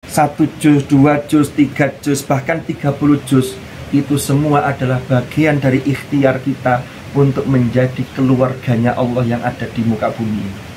1 juz, 2 juz, 3 juz, bahkan 30 juz. Itu semua adalah bagian dari ikhtiar kita untuk menjadi keluarganya Allah yang ada di muka bumi ini.